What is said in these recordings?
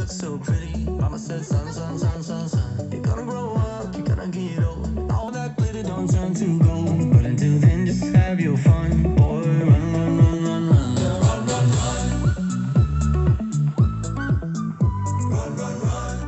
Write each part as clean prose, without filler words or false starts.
look so pretty. Mama said, son, son, son, son, son, you're gonna grow up, you're gonna get old. All that glitter don't turn to gold. But until then, just have your fun, boy. Run, run, run, run, run. Run, run, run. Run, run, run.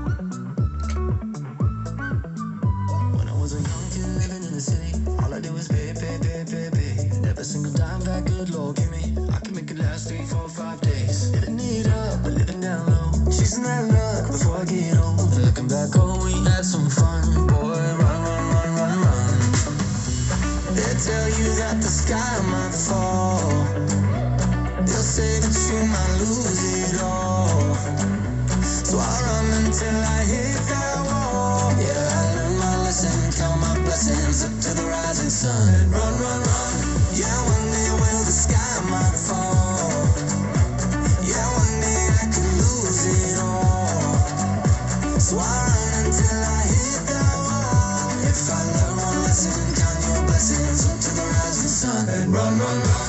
When I was a young kid living in the city, all I did was pay, pay, pay, pay, pay. Every single dime that good Lord give me, I can make it last 3, 4, 5 days. Living it up, but living down low. Chasing that luck before I get old. Looking back, oh, we had some fun, boy. Run, run, run, run, run. They tell you that the sky might fall. They'll say that you might lose it all. So I run until I hit that wall. Yeah, I learned my lesson, count my blessings up to the rising sun. Run, run, run. Yeah, one day will the sky might fall. Yeah, one day I could lose it all. So I run until I hit that wall. If I learn one lesson, count your blessings up to the rising sun. Run, run, run.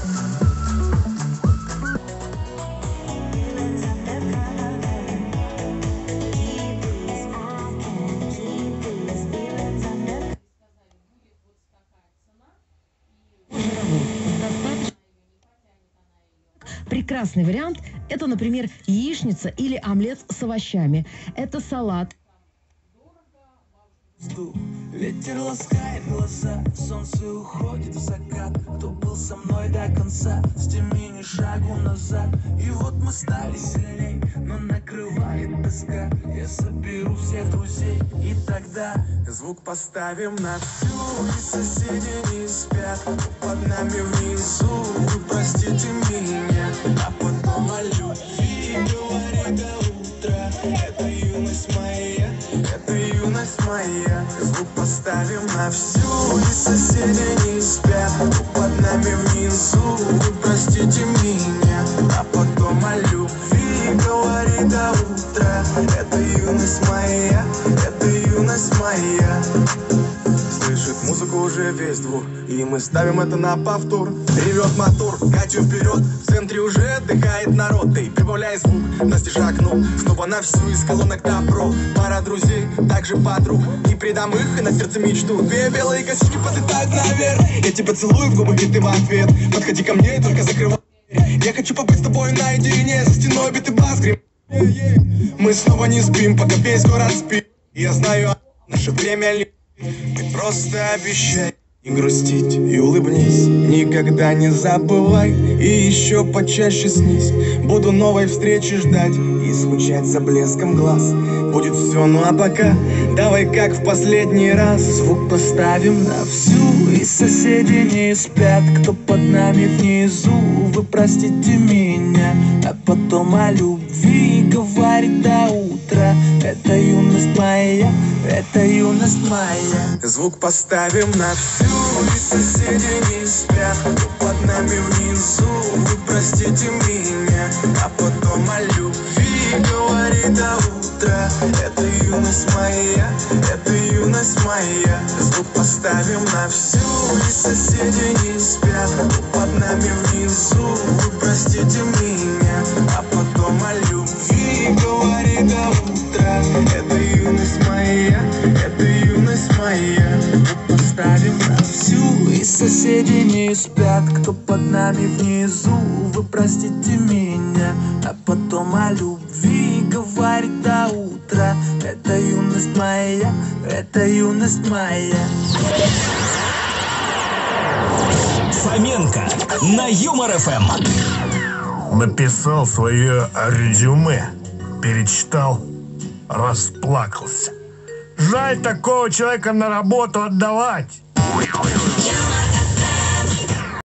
Прекрасный вариант – это, например, яичница или омлет с овощами. Это салат. Ветер ласкает глаза, солнце уходит в закат. Кто был со мной до конца, с теми ни шагу назад. И вот мы стали сильней, но накрывает тоска. Я соберу всех друзей, и тогда звук поставим на всю. И соседи не спят, под нами внизу. Вы простите меня, а потом о любви говори до утра. Это юность моя, это юность моя. Звук поставим на всю, и соседи не спят, под нами внизу. Вы простите меня, а потом о любви говори до утра. Это юность моя, это юность моя. Слышит музыку уже весь двор, и мы ставим это на повтор. Ревет мотор, Катю вперед, в центре уже отдыхает народ. Ты прибавляй звук, настежь окно, снова на всю из колонок добро. Пара друзей, также подруг, не предам их, и на сердце мечту. Две белые косички подлетают наверх, я тебя целую в губы, и ты в ответ. Подходи ко мне и только закрывай. Я хочу побыть с тобой наедине, за стеной битый бас грим. Мы снова не спим, пока весь город спит. Я знаю, наше время ли. Ты просто обещай не грустить и улыбнись. Никогда не забывай и еще почаще снись. Буду новой встречи ждать и скучать за блеском глаз. Будет все, ну а пока давай как в последний раз. Звук поставим на всю, и соседи не спят. Кто под нами внизу, вы простите меня, а потом о любви говорит до утра. Это юность моя, это юность моя. Звук поставим на всю, и соседи не спят. Кто под нами внизу, вы простите меня, а потом о любви говорит до утра. Это юность моя, это юность моя. Звук поставим на всю, и соседи не спят. Кто под нами внизу, вы простите меня, а потом о любви говорит до утра. Это юность моя, это юность моя. Поставим на всю, и соседи не спят. Кто под нами внизу, вы простите меня, а потом о любви говорит до утра. Это юность моя, это юность моя. Фоменко на Юмор ФМ. Написал свое резюме, перечитал, расплакался. Жаль такого человека на работу отдавать.